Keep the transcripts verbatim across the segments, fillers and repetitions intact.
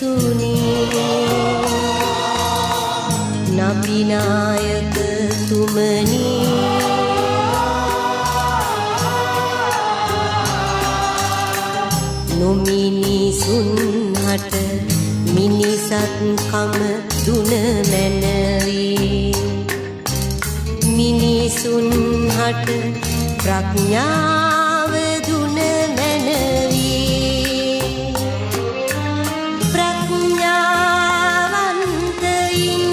ජේසුනි නබිනායක තුමනි නොමිනිසුන් හට මිනිසත්කම දුන මැනවී මිනිසුන් හට ප්‍රඥාව දුන මැනවී ප්‍රඥාවන්තයින්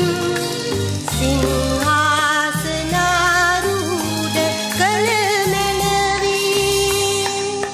සිංහාසනාරූඪ කළ මැනවී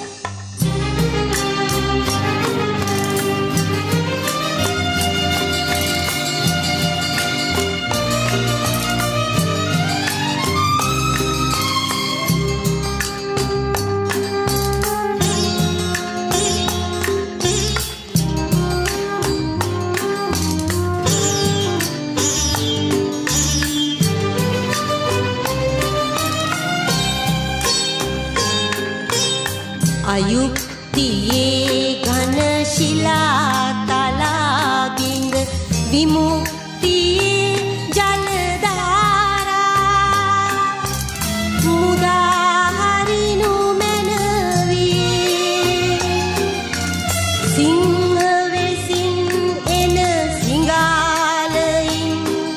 අයුක්තියේ ඝන ශිලා තලා බිඳ විමුක්තියේ ජලධාරා මුදා හරිනු මැනවී සිංහ වෙසින් එන සිඟාලයින්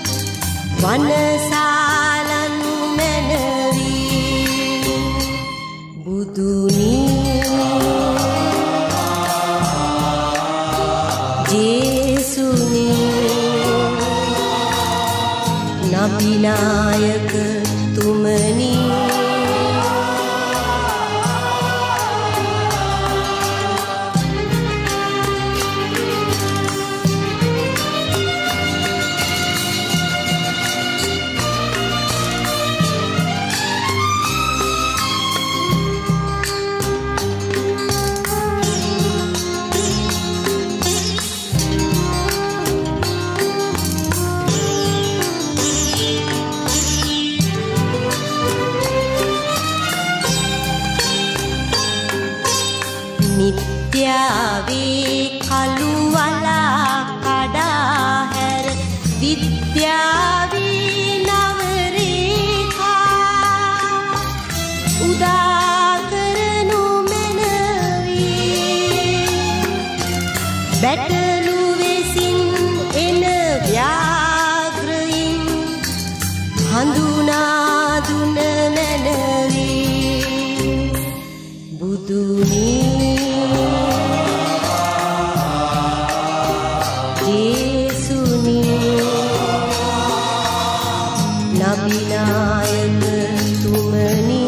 වනසාලනු මැනවී බුදුනි ජේසුනි නබිනායක තුමනි මිත්‍යාවේ කළු වලා කඩා හැර විද්‍යාවේ නව රේඛා උදා කරනු මැනවී බැටළු වෙසින් එන ව්‍යාග්‍රයින් හඳුනා දුන මැනවී බුදුනි ජේසුනි නබිනායක තුමනි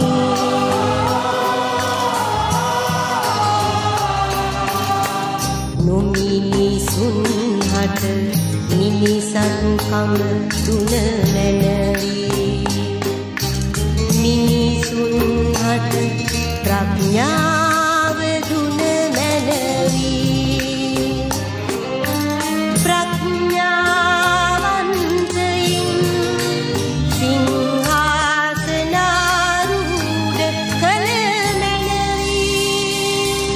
නොමිනිසුන් හට මිනිසත්කම දුන මැනවී මිනිසුන් හට ප්‍රඥාව දුන මැනවී ප්‍රඥාවන්තයින් සිංහාසනාරූඪ කළ මැනවී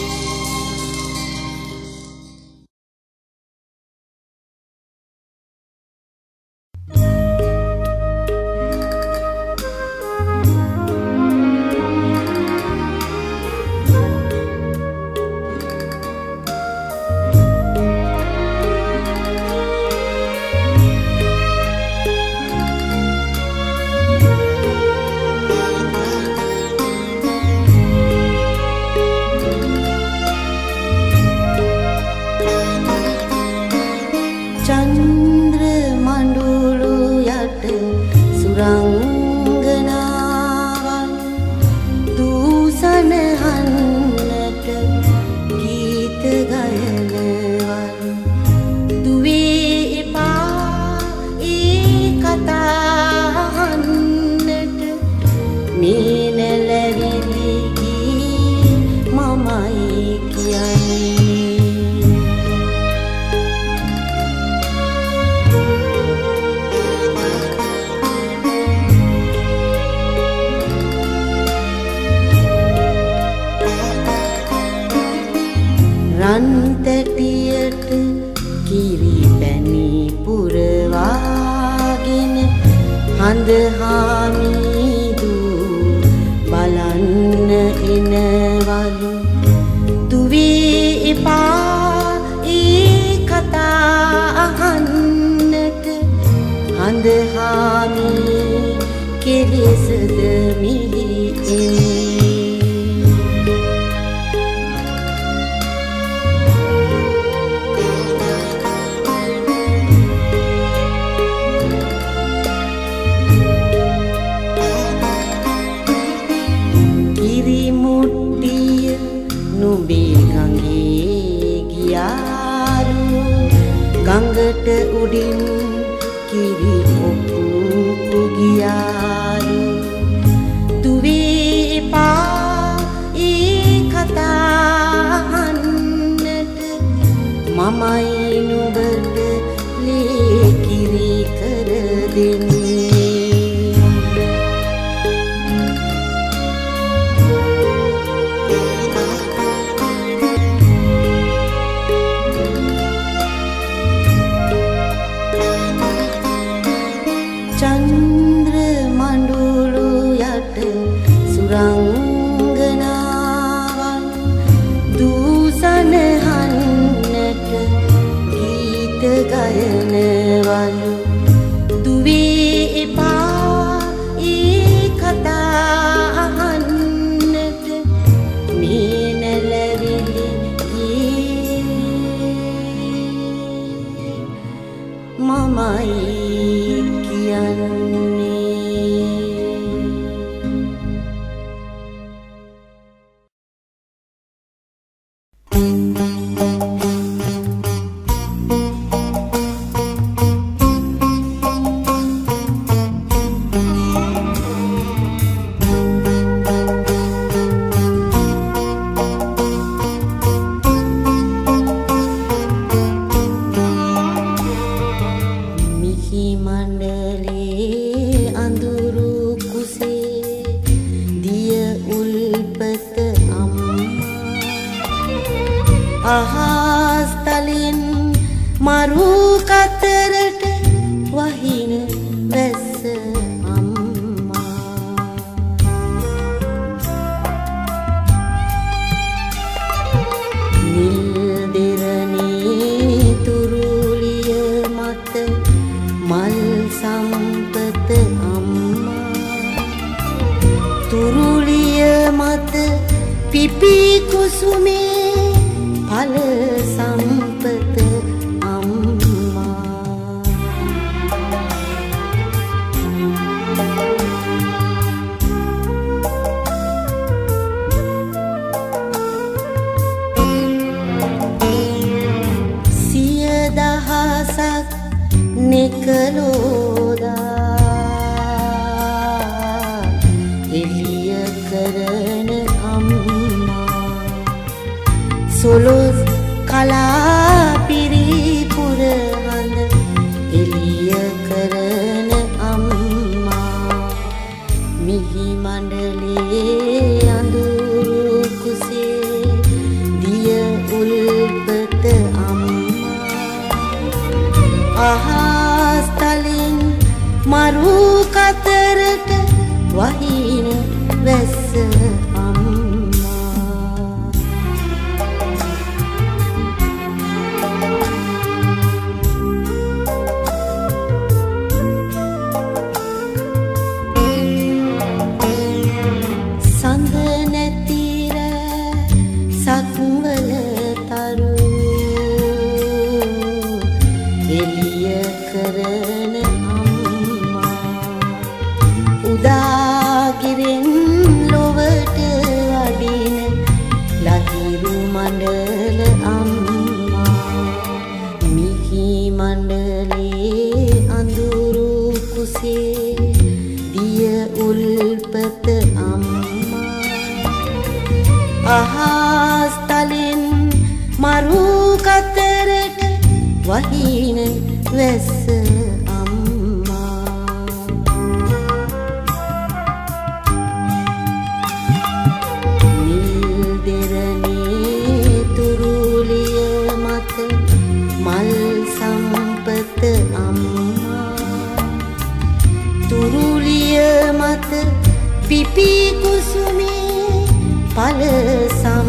චන්ද්‍ර මඬුළු යට සුරංගනාවන් දූසනහන්නට ගීත ගයනවන් දුවේ එපා ඒ කතාහන්නට මේ නැලවිලි ගී මමයි කියන්නේ රන් තැටියට කිරි පැණි පුරවාගෙන හඳ හාමිදු බලන්න එනවලු දුවේ එපා ඒ කතා අහන්නට හඳ හාමි කෙලෙසද මිහි එන්නේ නුඹේ ගඟේ ගියාලු ගඟට උඩින් කිරි ඔප්පු ගියාලු දුවේ එපා ඒ කතා අහන්නට මමයි නුඹට ලේ කිරි කර දෙන්නේ චන්ද්‍ර මඬුළු යට සුරංගනාවන් දූසනහන්නට ගීත ගයනවලු දුවේ එපා ඒ කතා අහන්නට මේ නැලවිලි ගී මමයි අහස් තලින් මරු කතරට වහින වැස්ස අම්මා නිල් දෙරණී තුරුලිය මත මල් සම්පත අම්මා තුරුලිය මත පිපි කුසුමේ फल संपत अम्मा सिय दहसक निकलोदा एलिय करन अम्मा සොළොස් කලා පිරිපුර හඳ එළිය කරන අම්මා මිහි මණ්ඩලේ අඳුරු කුසේ දිය උල්පත අම්මා අහස් තලින් මරු කතරට වහින වැස්ස උදාගිරෙන් ලොවට වඩින ලහිරු මණ්ඩල අම්මා මිහි මණ්ඩලේ අඳුරු කුසේ දිය උල්පත අම්මා අහස් තලින් මරු කතරට වහින වැස්ස මල් පිපි කුසුමේ පල සම